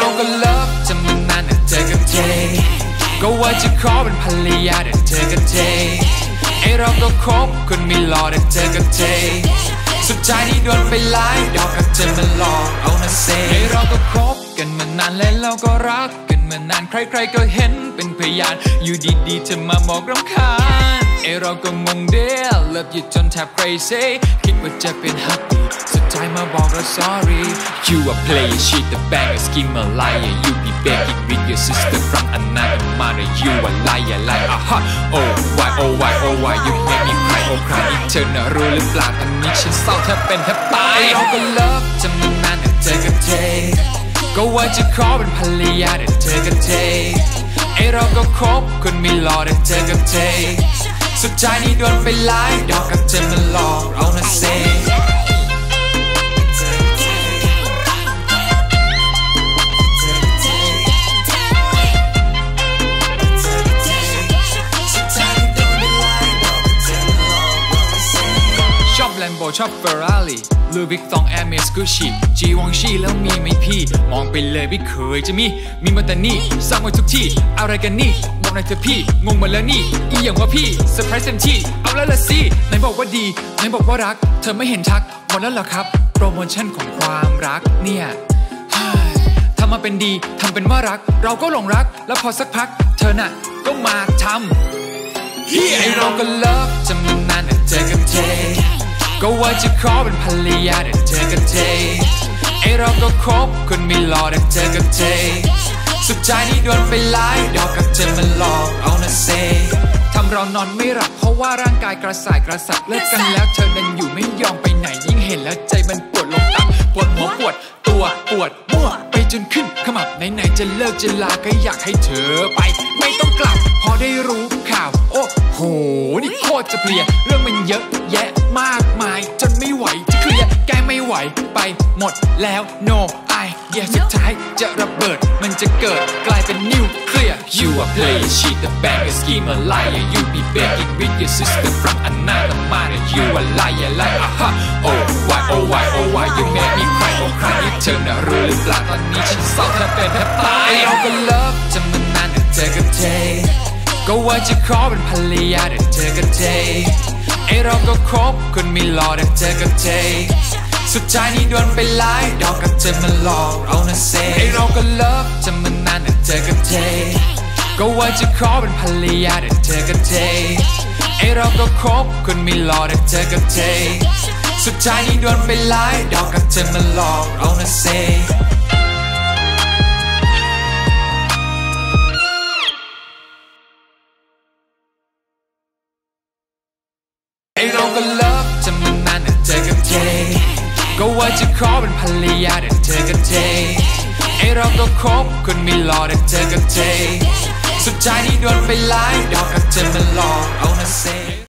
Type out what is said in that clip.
ก็เลิฟจะมานานแต่เธอกับเทก็ว่าจะขอเป็นภรรยาแต่เธอกับเทไอเราก็คบคนไม่หล่อแต่เธอกับเทสุดท้ายนี่โดนไปหลายดอกกับเธอมันหลอกเอานะเซไอเราก็คบกันมานานและเราก็รักกันมานานใครๆก็เห็นเป็นพยานอยู่ดีๆเธอมาบอกรำคาญไอเราก็งงเด้อเลิฟอยู่จนแทบ crazy คิดว่าจะเป็น happy สุดท้ายมาบอกเรา sorry you a player cheat the bag a scheme a liar you be begging with your sister from another mother you a liar liar aha oh why oh why oh why you make me cry oh cry อีเธอน่ะรู้หรือเปล่าตอนนี้ฉันเศร้าแทบเป็นแทบตายไอเราก็เลิฟจะมานานแต่เธอกับเธอก็ว่าจะขอเป็นภรรยาแต่เธอกับเธอไอเราก็คบคนไม่หล่อแต่เธอกับเธอสุดท้ายนี่โดนไปหลายดอกกับเธอมันหลอกเอานะเซชอบแลมโบชอบเฟอร์รารี่ลูบิกตองแอร์เมสกุชิจีวองชีแล้วมีไหมพี่มองไปเลยไม่เคยจะมีมาแต่นี่สร้างไว้ทุกที่อะไรกันนี่บอกหน่อยเถอะพี่งงหมดแล้วนี่อีอย่างว่าพี่เซอร์ไพรส์เต็มที่เอาแล้วละสิไหนบอกว่าดีไหนบอกว่ารักเธอไม่เห็นทักหมดแล้วเหรอครับโปรโมชั่นของความรักเนี่ยทำมาเป็นดีทำเป็นว่ารักเราก็หลงรักแล้วพอสักพักเธอน่ะก็มาทำไอเราก็เลิฟจะมานานแต่เธอกับเธอก็ว่าจะขอเป็นภรรยาแต่เธอกับเธอไอเราก็คบคนไม่หล่อแต่เธอกับเธอสุดท้ายนี่โดนไปหลายดอกกับเธอมันหลอกเอานะเซทำเรานอนไม่หลับเพราะว่าร่างกายกระส่ายกระสับเลิกกันแล้วเธอนั้นอยู่ไม่ยอมไปไหนยิ่งเห็นแล้วใจมันปวดลงตับปวดหัวปวดตัวปวดมั่วไปจนขึ้นขมับไหนๆจะเลิกจะลาก็อยากให้เธอไปไม่ต้องกลับพอได้รู้ข่าวโอ้โหนี่โคตรจะเพลียเรื่องมันเยอะแยะมากมายจนไม่ไหวจะเคลียร์แกไม่ไหวไปหมดแล้ว no I อย่าสุดท้ายจะระเบิดมันจะเกิดกลายเป็นนิวเคลียร์ you a player cheat the bag a scheme a liar you be begging with your sister from another mother you a liar liar aha oh why oh why oh why you make me cry oh cry อีเธอน่ะรู้หรือเปล่าตอนนี้ฉันเศร้าแทบเป็นแทบตายเราก็เลิฟจะมานานแต่เธอกับเธอก็ว่าจะขอเป็นภรรยาแต่เธอกับเธอไอเราก็คบคนไม่หล่อแต่เธอกับเธอสุดท้ายนี่โดนไปหลายดอกกับเธอมันหลอกเอานะเซไอเราก็เลิฟจะมานานแต่เธอกับเธอก็ว่าจะขอเป็นภรรยาแต่เธอกับเธอไอเราก็คบคนไม่หล่อแต่เธอกับเธอสุดท้ายนี่โดนไปหลายดอกกับเธอมันหลอกเอานะเซไอเราก็เลิฟจะมานานแต่เธอกับเธอก็ว่าจะขอเป็นภรรยาแต่เธอกับเธอไอเราก็คบคนไม่หล่อแต่เธอกับเธอสุดท้ายนี่โดนไปหลายดอกกับเธอมันหลอกเอานะเซ